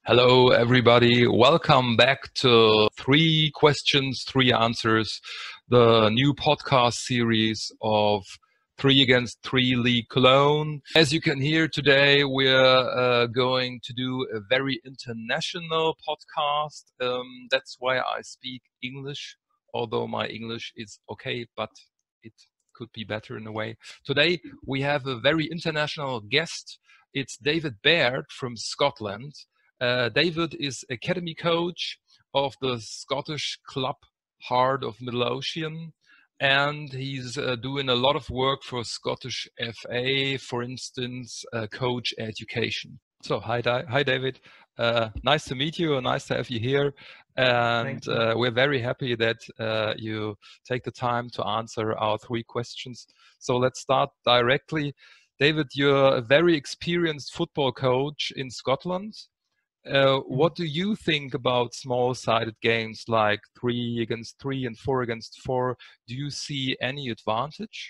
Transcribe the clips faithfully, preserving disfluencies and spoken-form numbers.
Hello, everybody. Welcome back to Three Questions, Three Answers, the new podcast series of Three Against Three League Cologne. As you can hear today, we're uh, going to do a very international podcast. Um, that's why I speak English, although my English is okay, but it could be better in a way. Today, we have a very international guest. It's David Baird from Scotland. Uh, David is academy coach of the Scottish club Heart of Midlothian, and he's uh, doing a lot of work for Scottish F A, for instance, uh, coach education. So, hi, Di hi David. Uh, nice to meet you. Nice to have you here. And uh, we're very happy that uh, you take the time to answer our three questions. So let's start directly. David, you're a very experienced football coach in Scotland. Uh, what do you think about small-sided games like three against three and four against four? Do you see any advantage?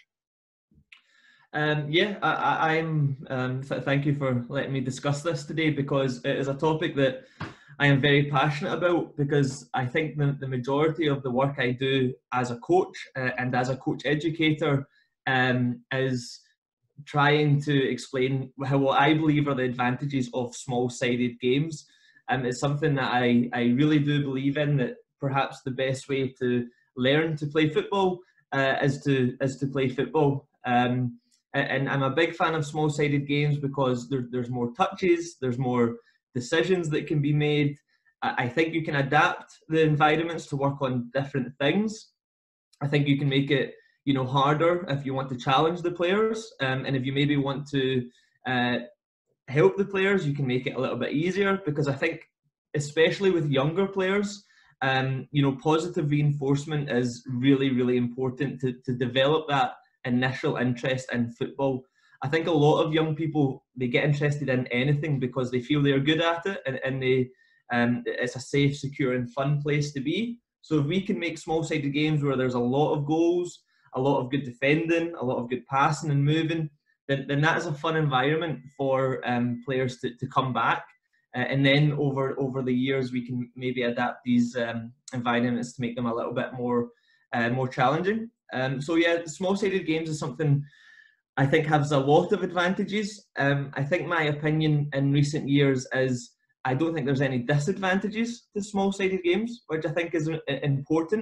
Um, yeah, I, I, I'm. Um, th thank you for letting me discuss this today, because it is a topic that I am very passionate about, because I think the, the majority of the work I do as a coach uh, and as a coach educator um, is trying to explain how what I believe are the advantages of small-sided games. Um, it's something that I, I really do believe in, that perhaps the best way to learn to play football uh, is to is to play football. Um, and I'm a big fan of small-sided games because there, there's more touches, there's more decisions that can be made. I think you can adapt the environments to work on different things. I think you can make it you know, harder if you want to challenge the players, um, and if you maybe want to uh, help the players, you can make it a little bit easier, because I think, especially with younger players, um, you know, positive reinforcement is really, really important to, to develop that initial interest in football. I think a lot of young people, they get interested in anything because they feel they're good at it, and, and they, um, it's a safe, secure and fun place to be. So if we can make small-sided games where there's a lot of goals, a lot of good defending, a lot of good passing and moving, then, then that is a fun environment for um, players to, to come back. Uh, and then over, over the years, we can maybe adapt these um, environments to make them a little bit more, uh, more challenging. Um, so yeah, small-sided games is something I think has a lot of advantages. Um, I think my opinion in recent years is I don't think there's any disadvantages to small-sided games, which I think is important.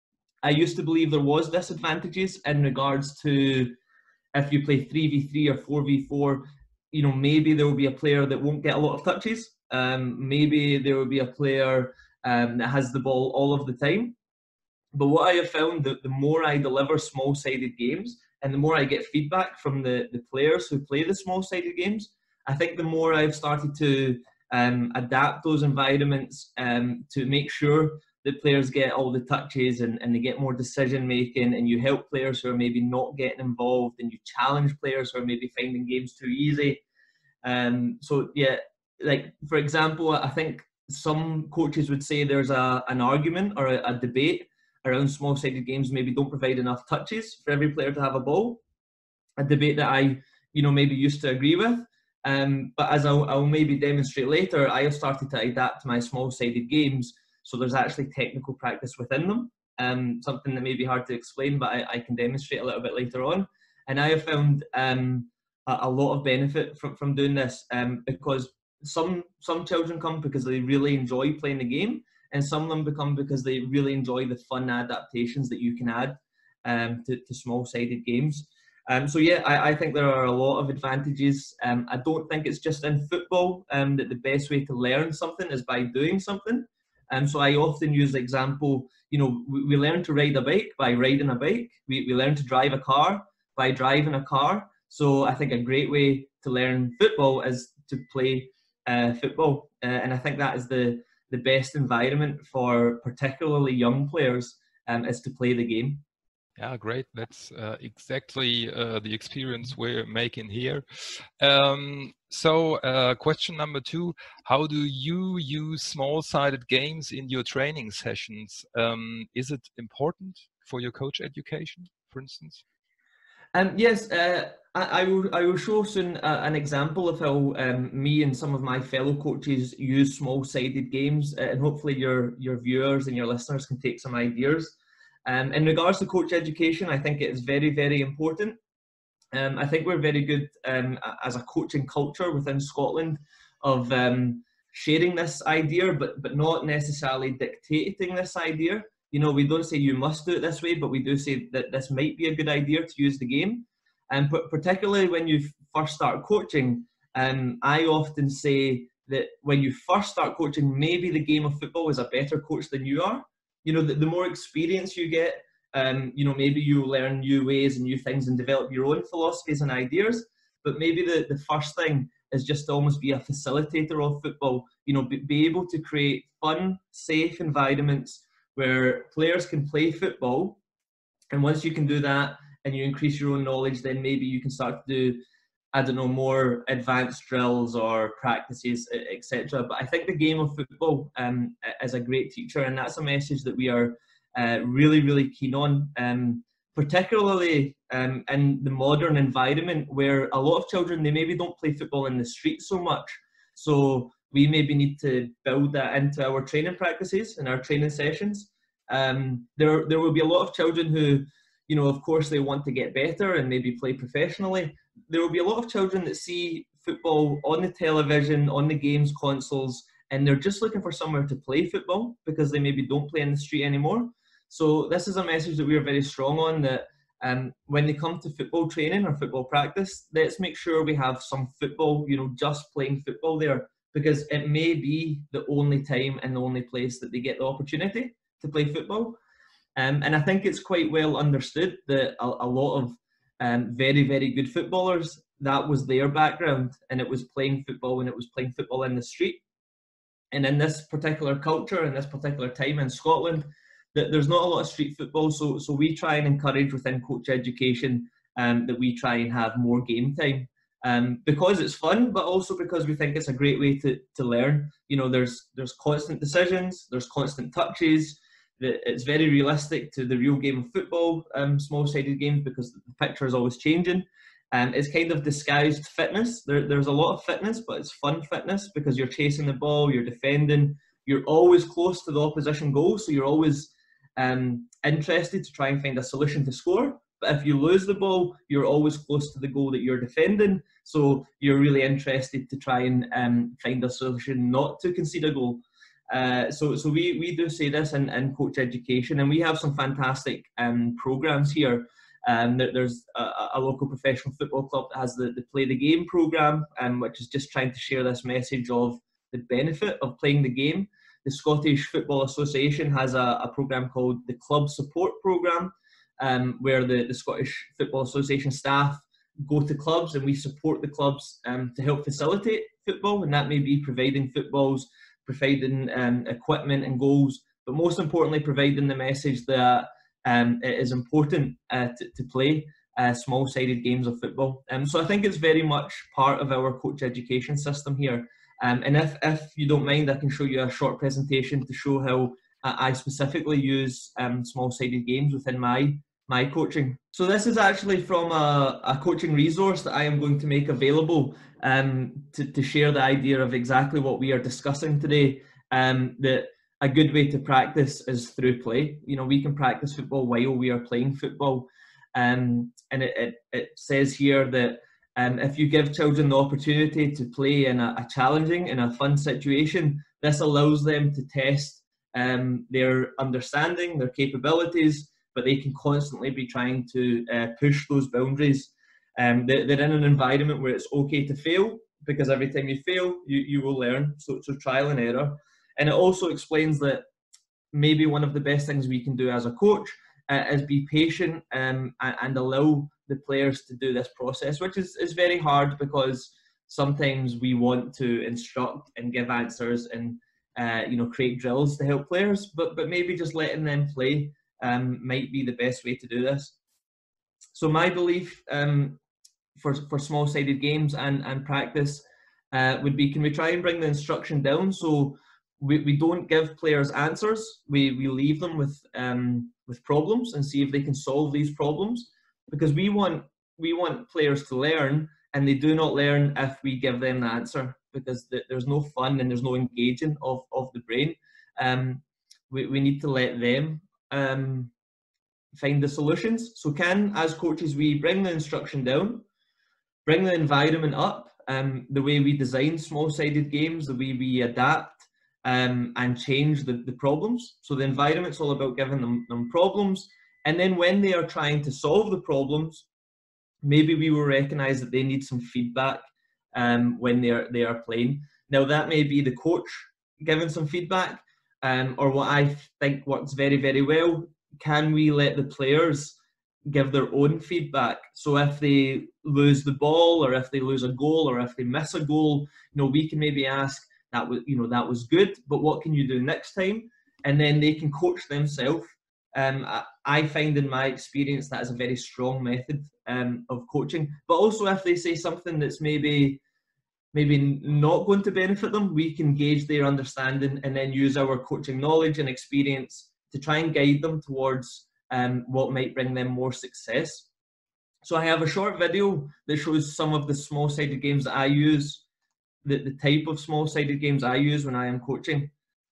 I used to believe there was disadvantages in regards to if you play three v three or four v four, you know, maybe there will be a player that won't get a lot of touches. Um, maybe there will be a player um, that has the ball all of the time. But what I have found, that the more I deliver small-sided games and the more I get feedback from the, the players who play the small-sided games, I think the more I've started to um, adapt those environments um, to make sure that players get all the touches and, and they get more decision making, and you help players who are maybe not getting involved, and you challenge players who are maybe finding games too easy. Um, so yeah, like for example, I think some coaches would say there's a, an argument or a, a debate around small-sided games maybe don't provide enough touches for every player to have a ball. A debate that I, you know, maybe used to agree with. Um, but as I'll, I'll maybe demonstrate later, I have started to adapt my small-sided games so there's actually technical practice within them. Um, something that may be hard to explain, but I, I can demonstrate a little bit later on. And I have found um, a, a lot of benefit from, from doing this um, because some some children come because they really enjoy playing the game, and some of them become because they really enjoy the fun adaptations that you can add um, to, to small-sided games. Um, so yeah, I, I think there are a lot of advantages. Um, I don't think it's just in football um, that the best way to learn something is by doing something. Um, so I often use the example, you know, we, we learn to ride a bike by riding a bike. We, we learn to drive a car by driving a car. So I think a great way to learn football is to play uh, football. Uh, and I think that is the, the best environment for particularly young players um, is to play the game. Yeah, great. That's uh, exactly uh, the experience we're making here. Um, so uh, question number two, how do you use small-sided games in your training sessions? Um, is it important for your coach education, for instance? Um, yes, uh, I, I will. I will show soon uh, an example of how um, me and some of my fellow coaches use small-sided games, uh, and hopefully your your viewers and your listeners can take some ideas. Um, in regards to coach education, I think it is very, very important. Um, I think we're very good um, as a coaching culture within Scotland of um, sharing this idea, but but not necessarily dictating this idea. You know, we don't say you must do it this way, but we do say that this might be a good idea to use the game. And particularly when you first start coaching, um, I often say that when you first start coaching, maybe the game of football is a better coach than you are. You know, the, the more experience you get, um, you know, maybe you learn new ways and new things and develop your own philosophies and ideas. But maybe the, the first thing is just to almost be a facilitator of football. You know, be, be able to create fun, safe environments where players can play football. And once you can do that and you increase your own knowledge, then maybe you can start to do, I don't know, more advanced drills or practices, et cetera. But I think the game of football um, is a great teacher, and that's a message that we are uh, really, really keen on, um, particularly um, in the modern environment where a lot of children, they maybe don't play football in the street so much. So we maybe need to build that into our training practices and our training sessions. Um, there, there will be a lot of children who, you know, of course, they want to get better and maybe play professionally. There will be a lot of children that see football on the television, on the games consoles, and they're just looking for somewhere to play football because they maybe don't play in the street anymore. So this is a message that we are very strong on, that um, when they come to football training or football practice, let's make sure we have some football, you know, just playing football there, because it may be the only time and the only place that they get the opportunity to play football. Um, and I think it's quite well understood that a, a lot of um, very, very good footballers, that was their background, and it was playing football, and it was playing football in the street. And in this particular culture, in this particular time in Scotland, that there's not a lot of street football, so so we try and encourage within coach education um, that we try and have more game time, um, because it's fun, but also because we think it's a great way to to learn. You know, there's there's constant decisions, there's constant touches. It's very realistic to the real game of football, um, small-sided games, because the picture is always changing. Um, it's kind of disguised fitness. There, there's a lot of fitness, but it's fun fitness because you're chasing the ball, you're defending, you're always close to the opposition goal, so you're always um, interested to try and find a solution to score. But if you lose the ball, you're always close to the goal that you're defending, so you're really interested to try and um, find a solution not to concede a goal. Uh, so so we, we do say this in, in coach education, and we have some fantastic um, programs here. Um, there, there's a, a local professional football club that has the, the Play the Game program, um, which is just trying to share this message of the benefit of playing the game. The Scottish Football Association has a, a program called the Club Support Program, um, where the, the Scottish Football Association staff go to clubs and we support the clubs um, to help facilitate football, and that may be providing footballs, providing um, equipment and goals, but most importantly providing the message that um, it is important uh, to, to play uh, small-sided games of football. Um, so I think it's very much part of our coach education system here. Um, and if, if you don't mind, I can show you a short presentation to show how I specifically use um, small-sided games within my my coaching. So this is actually from a, a coaching resource that I am going to make available um, to, to share the idea of exactly what we are discussing today. Um, that a good way to practice is through play. You know, we can practice football while we are playing football. Um, and it, it, it says here that um, if you give children the opportunity to play in a, a challenging and a fun situation, this allows them to test um, their understanding, their capabilities, but they can constantly be trying to uh, push those boundaries. Um, they're, they're in an environment where it's okay to fail, because every time you fail, you, you will learn. So, so trial and error. And it also explains that maybe one of the best things we can do as a coach uh, is be patient um, and, and allow the players to do this process, which is, is very hard, because sometimes we want to instruct and give answers and uh, you know, create drills to help players, but but maybe just letting them play Um, might be the best way to do this. So my belief um, for, for small-sided games and, and practice uh, would be, can we try and bring the instruction down so we, we don't give players answers, we, we leave them with, um, with problems and see if they can solve these problems, because we want we want players to learn, and they do not learn if we give them the answer, because th there's no fun and there's no engaging of, of the brain. Um, we, we need to let them um, find the solutions. So can, as coaches, we bring the instruction down, bring the environment up, um, the way we design small-sided games, the way we adapt um, and change the, the problems. So the environment's all about giving them, them problems. And then when they are trying to solve the problems, maybe we will recognize that they need some feedback um, when they are, they are playing. Now that may be the coach giving some feedback, um, or what I think works very, very well, can we let the players give their own feedback? So if they lose the ball, or if they lose a goal, or if they miss a goal, you know, we can maybe ask, that was, you know, that was good, but what can you do next time? And then they can coach themselves. Um, I, I find in my experience that is a very strong method um, of coaching. But also if they say something that's maybe maybe not going to benefit them, we can gauge their understanding and then use our coaching knowledge and experience to try and guide them towards um, what might bring them more success. So I have a short video that shows some of the small-sided games that I use, the, the type of small-sided games I use when I am coaching.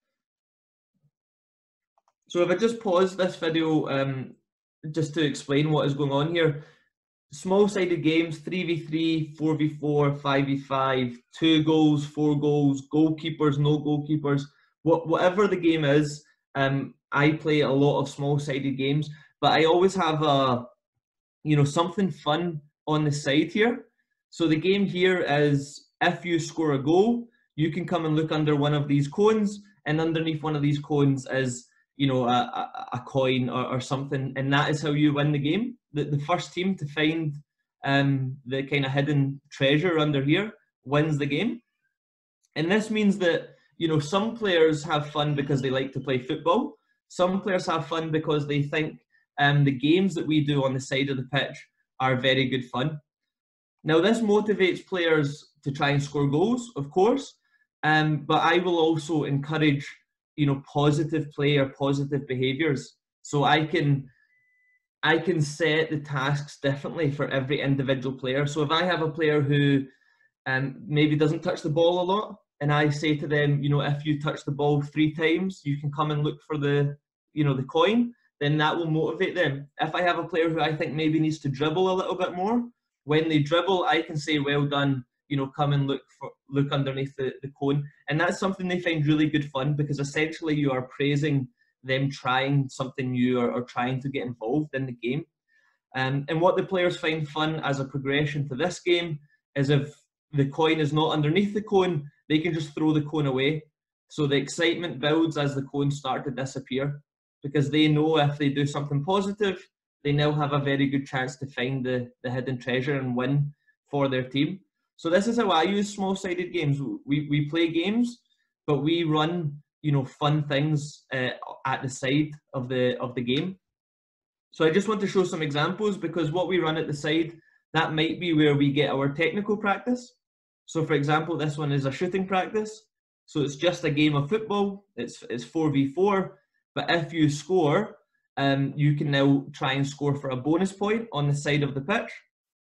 So if I just pause this video um, just to explain what is going on here. Small-sided games, three v three, four v four, five v five, two goals, four goals, goalkeepers, no goalkeepers, what, whatever the game is, um, I play a lot of small-sided games, but I always have a, you know, something fun on the side here. So the game here is, if you score a goal, you can come and look under one of these cones, and underneath one of these cones is, you know, a, a, a coin or, or something, and that is how you win the game. The, the first team to find um, the kind of hidden treasure under here wins the game. And this means that, you know, some players have fun because they like to play football. Some players have fun because they think um, the games that we do on the side of the pitch are very good fun. Now, this motivates players to try and score goals, of course, um, but I will also encourage, you know, positive play or positive behaviours. So I can I can set the tasks differently for every individual player. So if I have a player who um, maybe doesn't touch the ball a lot, and I say to them, you know, if you touch the ball three times, you can come and look for the, you know, the coin, then that will motivate them. If I have a player who I think maybe needs to dribble a little bit more, when they dribble, I can say, well done, you know, come and look for look underneath the, the cone. And that's something they find really good fun, because essentially you are praising them trying something new, or, or trying to get involved in the game. Um, and what the players find fun as a progression to this game is, if the coin is not underneath the cone, they can just throw the cone away. So the excitement builds as the cones start to disappear, because they know if they do something positive, they now have a very good chance to find the, the hidden treasure and win for their team. So this is how I use small-sided games. We, we play games, but we run, you know, fun things uh, at the side of the of the game. So I just want to show some examples, because what we run at the side, that might be where we get our technical practice. So for example, this one is a shooting practice. So it's just a game of football. It's it's four v four, but if you score, um, you can now try and score for a bonus point on the side of the pitch.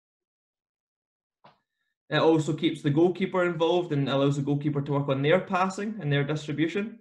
It also keeps the goalkeeper involved and allows the goalkeeper to work on their passing and their distribution.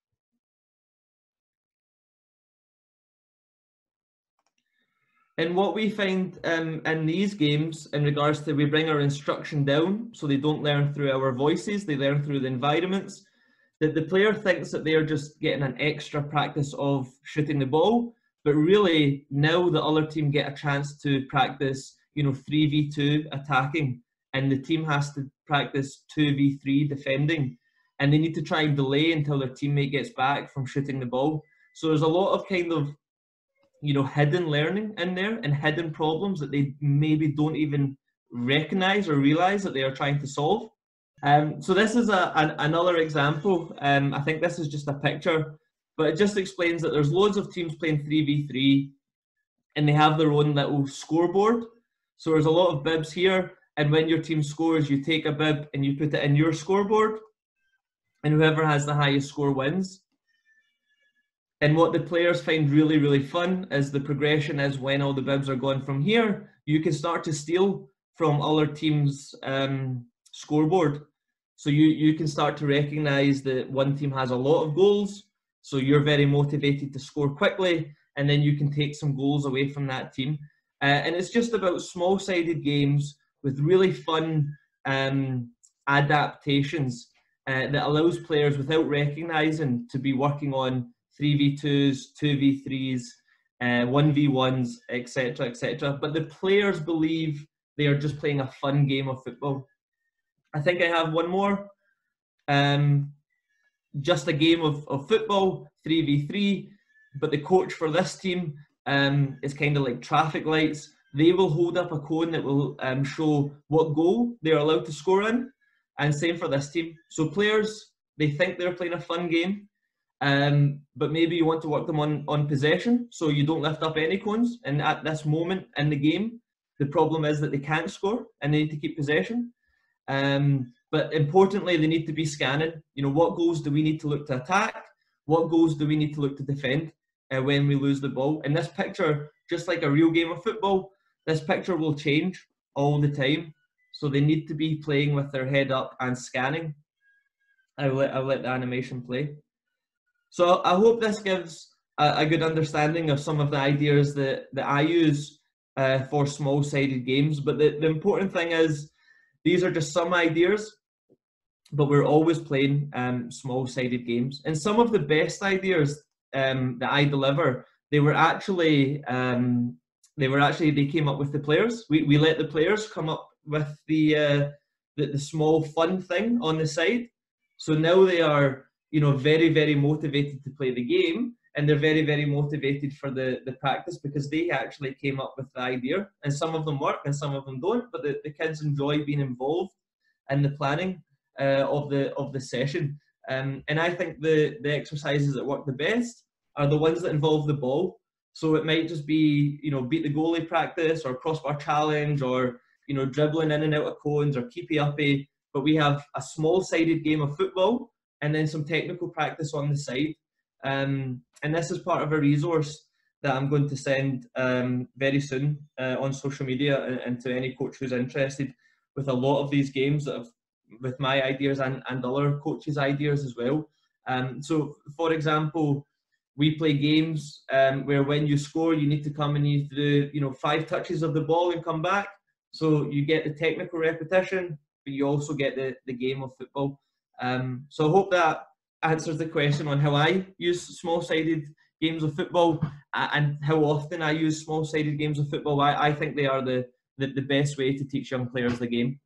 And what we find um, in these games, in regards to, we bring our instruction down, so they don't learn through our voices, they learn through the environments, that the player thinks that they're just getting an extra practice of shooting the ball, but really now the other team get a chance to practice, you know, three v two attacking, and the team has to practice two v three defending, and they need to try and delay until their teammate gets back from shooting the ball. So there's a lot of kind of, you know, hidden learning in there, and hidden problems that they maybe don't even recognize or realize that they are trying to solve. Um, so this is a, an, another example. Um, I think this is just a picture, but it just explains that there's loads of teams playing three v three, and they have their own little scoreboard. So there's a lot of bibs here, and when your team scores, you take a bib and you put it in your scoreboard, and whoever has the highest score wins. And what the players find really, really fun is the progression is when all the bibs are gone from here, you can start to steal from other teams' um, scoreboard. So you, you can start to recognise that one team has a lot of goals, so you're very motivated to score quickly, and then you can take some goals away from that team. Uh, and it's just about small-sided games with really fun um, adaptations uh, that allows players, without recognising, to be working on three v twos, two v threes, uh, one v ones, et cetera, et cetera. But the players believe they are just playing a fun game of football. I think I have one more. Um, just a game of, of football, three v three, but the coach for this team um, is kind of like traffic lights. They will hold up a cone that will um, show what goal they're allowed to score in, and same for this team. So players, they think they're playing a fun game, um, but maybe you want to work them on, on possession, so you don't lift up any cones. And at this moment in the game, the problem is that they can't score and they need to keep possession. Um, but importantly, they need to be scanning. You know, what goals do we need to look to attack? What goals do we need to look to defend uh, when we lose the ball? And this picture, just like a real game of football, this picture will change all the time. So they need to be playing with their head up and scanning. I'll let, I'll let the animation play. So I hope this gives a, a good understanding of some of the ideas that, that I use uh, for small-sided games. But the, the important thing is, these are just some ideas, but we're always playing um, small-sided games. And some of the best ideas um, that I deliver, they were actually, um, they were actually, they came up with the players. We, we let the players come up with the, uh, the, the small fun thing on the side. So now they are, you know, very, very motivated to play the game, and they're very, very motivated for the, the practice, because they actually came up with the idea. And some of them work and some of them don't, but the, the kids enjoy being involved in the planning uh, of the of the session. Um, and I think the, the exercises that work the best are the ones that involve the ball. So it might just be, you know, beat the goalie practice, or crossbar challenge, or, you know, dribbling in and out of cones, or keepy uppy. But we have a small-sided game of football and then some technical practice on the side. Um, and this is part of a resource that I'm going to send um, very soon uh, on social media, and, and to any coach who's interested, with a lot of these games that have, with my ideas and, and other coaches' ideas as well. Um, so, for example, we play games um, where when you score, you need to come and you need to do, you know, five touches of the ball and come back. So you get the technical repetition, but you also get the, the game of football. Um, so I hope that answers the question on how I use small-sided games of football, and how often I use small-sided games of football. I, I think they are the, the, the best way to teach young players the game.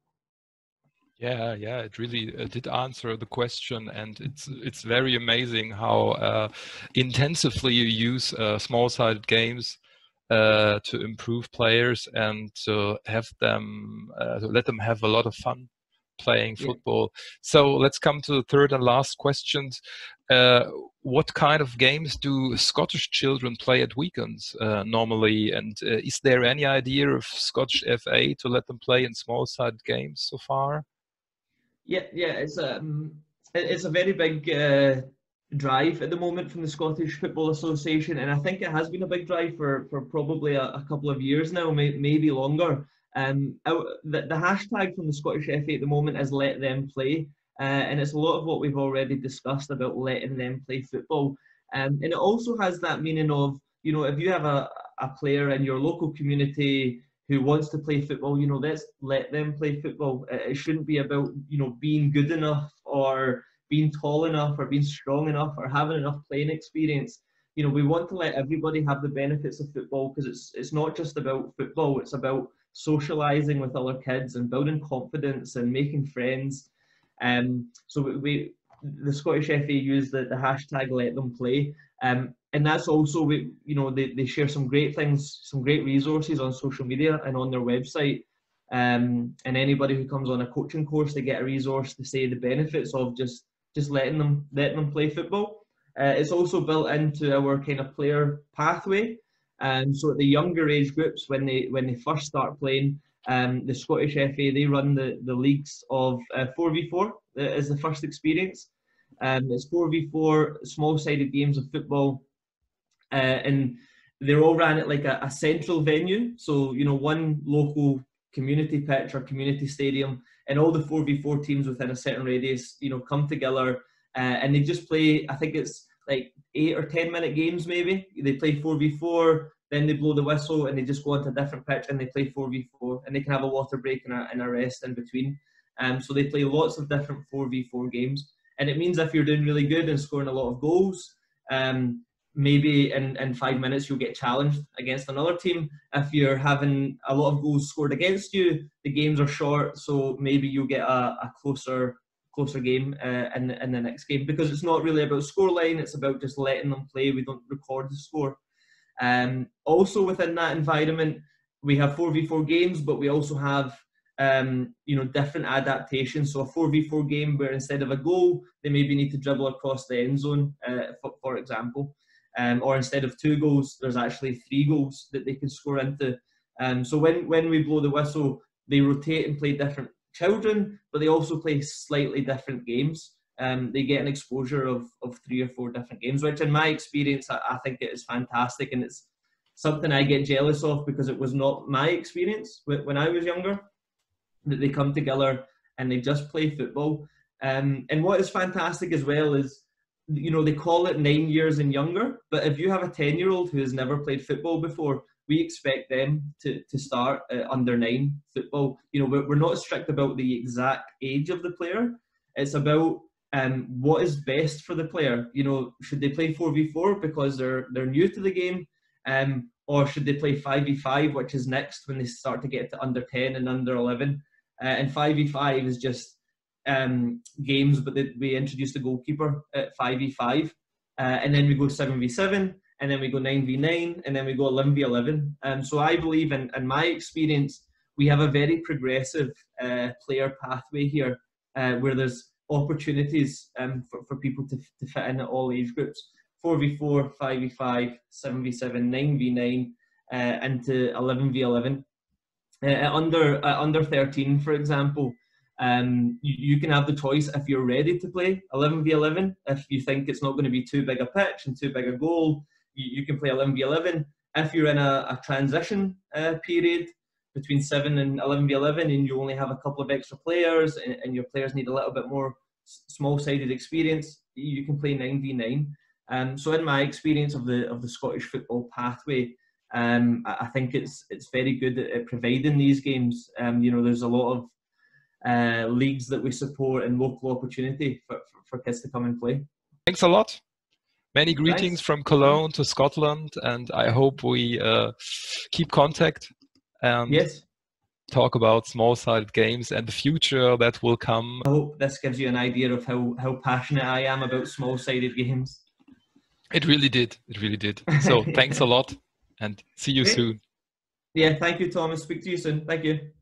Yeah, yeah, it really uh, did answer the question, and it's it's very amazing how uh, intensively you use uh, small-sided games uh, to improve players and to have them uh, to let them have a lot of fun playing football. Yeah. So let's come to the third and last questions. Uh, what kind of games do Scottish children play at weekends uh, normally? And uh, is there any idea of Scottish F A to let them play in small-sided games so far? Yeah, yeah, it's a um, it's a very big uh, drive at the moment from the Scottish Football Association, and I think it has been a big drive for for probably a, a couple of years now, may, maybe longer. Um, the, the hashtag from the Scottish F A at the moment is "Let Them Play," uh, and it's a lot of what we've already discussed about letting them play football. Um, and it also has that meaning of, you know, if you have a, a player in your local community who wants to play football, you know, let's let them play football. It shouldn't be about, you know, being good enough, or being tall enough, or being strong enough, or having enough playing experience. You know, we want to let everybody have the benefits of football, because it's it's not just about football, it's about socializing with other kids and building confidence and making friends. Um, so we, we the Scottish F A use the, the hashtag "Let Them Play," um, and that's also, we, you know, they, they share some great things, some great resources on social media and on their website. Um, and anybody who comes on a coaching course, they get a resource to say the benefits of just just letting them letting them play football. Uh, it's also built into our kind of player pathway. Um, so at the younger age groups, when they when they first start playing, um, the Scottish F A, they run the, the leagues of uh, four v four uh, as the first experience. Um, it's four v four small-sided games of football uh, and they're all ran at like a, a central venue. So, you know, one local community pitch or community stadium, and all the four v four teams within a certain radius, you know, come together uh, and they just play, I think it's like eight or ten minute games maybe. They play four v four, then they blow the whistle and they just go onto a different pitch and they play four v four, and they can have a water break and a, and a rest in between. Um, so they play lots of different four v four games. And it means if you're doing really good and scoring a lot of goals, um, maybe in, in five minutes you'll get challenged against another team. If you're having a lot of goals scored against you, the games are short, so maybe you'll get a, a closer closer game uh, in, in the next game, because it's not really about scoreline, it's about just letting them play. We don't record the score. Um, also within that environment, we have four v four games, but we also have um, you know, different adaptations. So a four v four game where instead of a goal, they maybe need to dribble across the end zone, uh, for, for example. Um, or instead of two goals, there's actually three goals that they can score into. Um, so when, when we blow the whistle, they rotate and play different children, but they also play slightly different games. Um, they get an exposure of, of three or four different games, which in my experience, I, I think it is fantastic. And it's something I get jealous of, because it was not my experience when I was younger, that they come together and they just play football. Um, and what is fantastic as well is, you know, they call it nine years and younger, but if you have a ten year old who has never played football before, we expect them to, to start uh, under nine football. You know, we're, we're not strict about the exact age of the player. It's about um, what is best for the player. You know, should they play four v four because they're they're new to the game, um, or should they play five v five, which is next when they start to get to under ten and under eleven. Uh, and five v five is just um, games, but they, we introduced the goalkeeper at five v five, uh, and then we go seven v seven, and then we go nine v nine, and then we go eleven v eleven. Um, so I believe, in, in my experience, we have a very progressive uh, player pathway here, uh, where there's opportunities um, for, for people to, to fit in at all age groups. four v four, five v five, seven v seven, nine v nine, uh, into eleven v eleven. Uh, under uh, under thirteen, for example, um, you, you can have the choice if you're ready to play eleven v eleven. If you think it's not going to be too big a pitch and too big a goal, you, you can play eleven v eleven. If you're in a, a transition uh, period between seven and eleven v eleven, and you only have a couple of extra players, and, and your players need a little bit more small-sided experience, you can play nine v nine. Um, so in my experience of the of the Scottish football pathway, Um, I think it's it's very good at providing these games. Um, you know, there's a lot of uh, leagues that we support and local opportunity for, for, for kids to come and play. Thanks a lot. Many greetings Thanks. from Cologne to Scotland, and I hope we uh, keep contact and yes. talk about small-sided games and the future that will come. I hope this gives you an idea of how, how passionate I am about small-sided games. It really did. It really did. So thanks a lot. And see you Great. soon. Yeah, thank you, Thomas. Speak to you soon. Thank you.